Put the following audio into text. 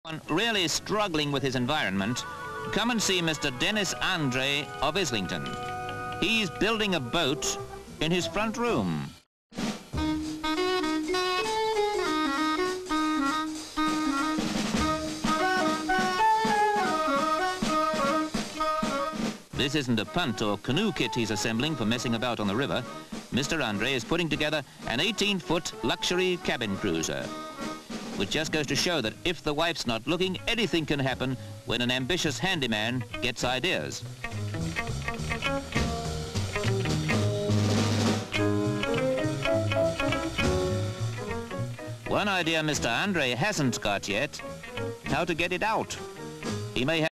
Really struggling with his environment, come and see Mr. Denis Andre of Islington. He's building a boat in his front room. This isn't a punt or canoe kit he's assembling for messing about on the river. Mr. Andre is putting together an 18-foot luxury cabin cruiser, which just goes to show that if the wife's not looking, anything can happen when an ambitious handyman gets ideas. One idea Mr. Andre hasn't got yet, how to get it out. He may have